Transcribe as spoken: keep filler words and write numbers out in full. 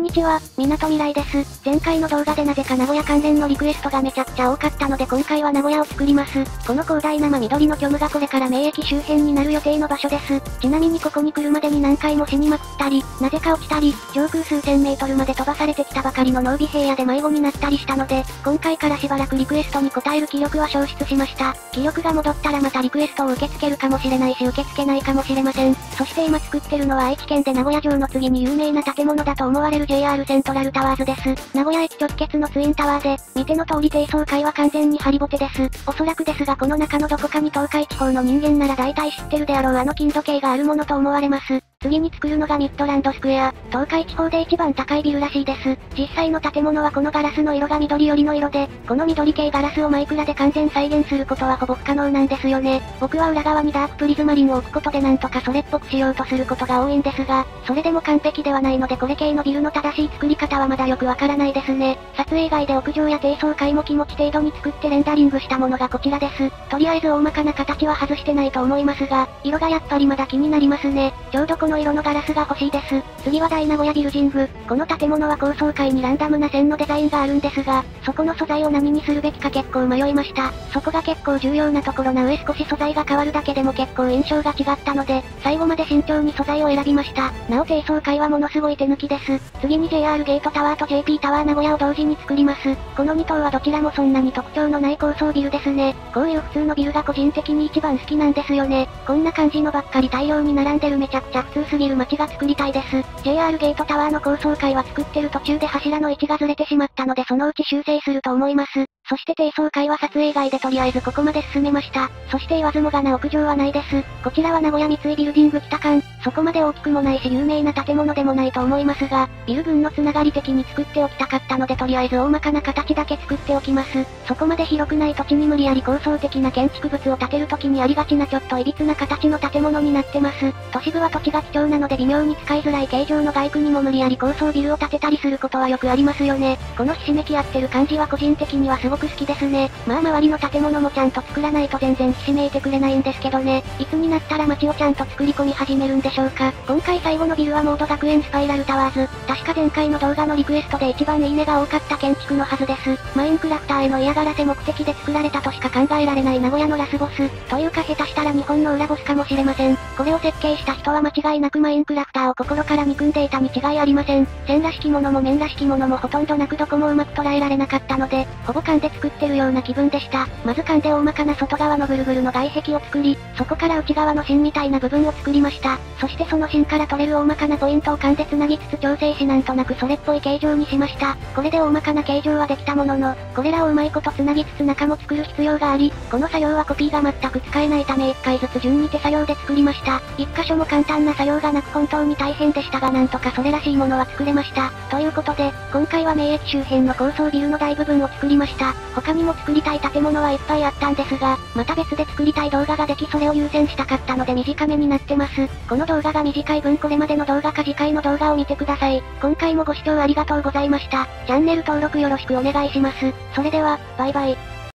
んにちは、みなとみらいです。前回の動画でなぜか名古屋関連のリクエストがめちゃくちゃ多かったので今回は名古屋を作ります。この広大な真緑の虚無がこれから名駅周辺になる予定の場所です。ちなみにここに来るまでに何回も死にまくったり、なぜか落ちたり、上空数千メートルまで飛ばされてきたばかりの濃尾平野で迷子になったりしたので、今回からしばらくリクエストに応える気力は消失しました。気力が戻ったらまたリクエストを受け付けるかもしれないし受け付けないかもしれません。そして今作ってるのは愛知県で名古屋城の次に有名な建物だと思われる ジェイアール セントラルタワーズです。名古屋駅直結のツインタワーで、見ての通り低層階は完全にハリボテです。おそらくですがこの中のどこかに東海地方の人間なら大体知ってるであろうあの金時計があるものと思われます。次に作るのがミッドランドスクエア、東海地方で一番高いビルらしいです。実際の建物はこのガラスの色が緑寄りの色で、この緑系ガラスをマイクラで完全再現することはほぼ不可能なんですよね。僕は裏側にダークプリズマリンを置くことでなんとかそれっぽくしようとすることが多いんですが、それでも完璧ではないのでこれ系のビルの正しい作り方はまだよくわからないですね。撮影外で屋上や低層階も気持ち程度に作ってレンダリングしたものがこちらです。とりあえず大まかな形は外してないと思いますが、色がやっぱりまだ気になりますね。ちょうどこの色のガラスが欲しいです。次は大名古屋ビルジング。この建物は高層階にランダムな線のデザインがあるんですが、そこの素材を何にするべきか結構迷いました。そこが結構重要なところな上少し素材が変わるだけでも結構印象が違ったので、最後まで慎重に素材を選びました。なお低層階はものすごい手抜きです。次に ジェイアール ゲートタワーと ジェーピー タワー名古屋を同時に作ります。このに棟はどちらもそんなに特徴のない高層ビルですね。こういう普通のビルが個人的に一番好きなんですよね。こんな感じのばっかり大量に並んでるめちゃくちゃ普通すぎる街が作りたいです。ジェイアール ゲートタワーの高層階は作ってる途中で柱の位置がずれてしまったのでそのうち修正すると思います。そして低層階は撮影外でとりあえずここまで進めました。そして言わずもがな屋上はないです。こちらは名古屋三井ビルディング北館。そこまで大きくもないし有名な建物でもないと思いますが、ビル群のつながり的に作っておきたかったのでとりあえず大まかな形だけ作っておきます。そこまで広くない土地に無理やり構想的な建築物を建てるときにありがちなちょっと歪な形の建物になってます。都市部は土地が貴重なので微妙に使いづらい形状の外区にも無理やり高層ビルを建てたりすることはよくありますよね。このひしめき合ってる感じは個人的にはすごく好きですね。まあ周りの建物もちゃんと作らないと全然ひしめいてくれないんですけどね。いつになったら街をちゃんと作り込み始めるんでしょうか。今回最後のビルはモード学園スパイラルタワーズ。確か前回の動画のリクエストで一番いいねが多かった建築のはずです。マインクラフターへの嫌がらせ目的で作られたとしか考えられない名古屋のラスボス。というか下手したら日本の裏ボスかもしれません。これを設計した人は間違いなくマインクラフターを心から憎んでいたに違いありません。線らしきものも面らしきものもほとんどなくどこもうまく捉えられなかったので、ほぼ勘で作ってるような気分でした。まず勘で大まかな外側のぐるぐるの外壁を作り、そこから内側の芯みたいな部分を作りました。そしてその芯から取れる大まかなポイントを勘で繋ぎつつ調整しなんとなくそれっぽい形状にしました。これで大まかな形状はできたものの、これらをうまいこと繋ぎつつ中も作る必要があり、この作業はコピーが全く使えないためいっかいずつ順に手作業で作りました。いっ箇所も簡単な作業がなく本当に大変でしたがなんとかそれらしいものは作れました。ということで、今回は名駅周辺の高層ビルの大部分を作りました。他にも作りたい建物はいっぱいあったんですが、また別で作りたい動画ができそれを優先したかったので短めになってます。この動画が短い分これまでの動画か次回の動画を見てください。今回もご視聴ありがとうございました。チャンネル登録よろしくお願いします。それでは、バイバイ。